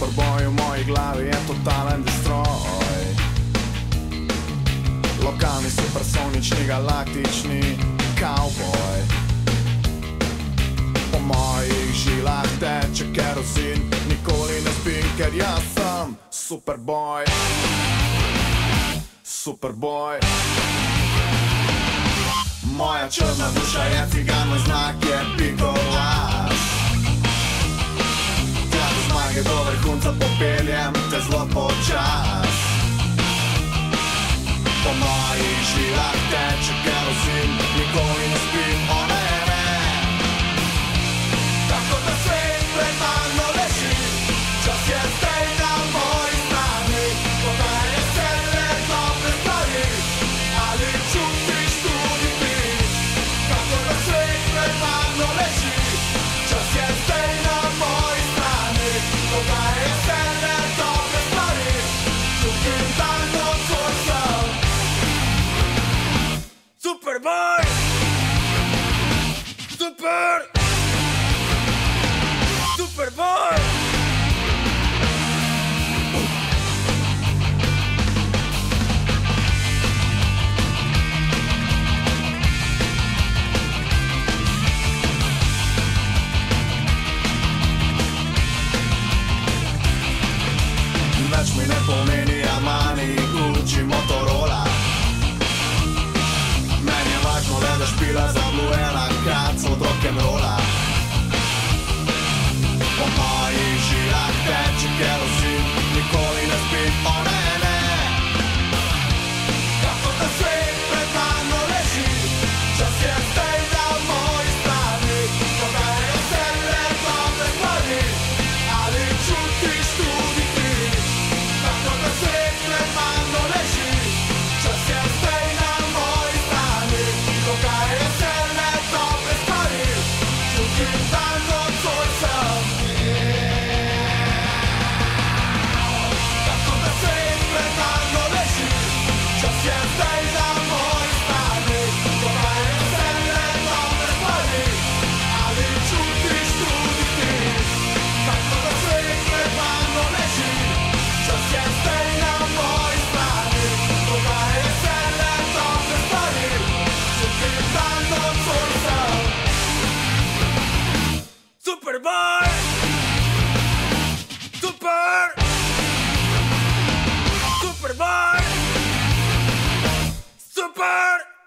Superboy v moji glavi je totalen destroj. Lokalni, supersonični, galaktični kavboj. Po mojih žilah teče kerozin, nikoli ne spim, ker jaz sem Superboy. Superboy. Moja črna duša je cigan, moj znak je pikolas. Tja do zmage, do vrhunca popeljem te zelo počas. Po mojih žilah teče kerozin, nikoli ne spim, o ne, ne. Tako da svet pred mano leži, čas je zdaj na moji strani. Podaj se le dobre stvari, ali čutiš tudi ti. Tako da svet pred mano leži, čas je zdaj na moji strani. Podaj se le dobre stvari, čutim dan od svoj sam. Superboy! Superboy! Več mi ne pomeni Armani, Gucci, Motorola. Meni je važno le, da špila zablujena kac od rock'n'rolla. Po mojih žilah teče kerozin, nikoli ne spim, o ne, ne. Kako da svet pred mano leži, čas je zdaj na moji strani. Dogajajo se le dobre stvari, ali čutiš tudi ti. Kako da svet pred mano leži, čas je zdaj na moji strani. Dogajajo se le dobre stvari, čutim dan od svoj sam. Tako da svet pred mano leži, čas je zdaj na moji strani. Dogajajo se le dobre stvari, ali čutiš tudi ti. Tako da svet pred mano leži, čas je zdaj na moji strani. Dogajajo se le dobre stvari, čutim dan od svoj sam. Superboy! Superboy! Super!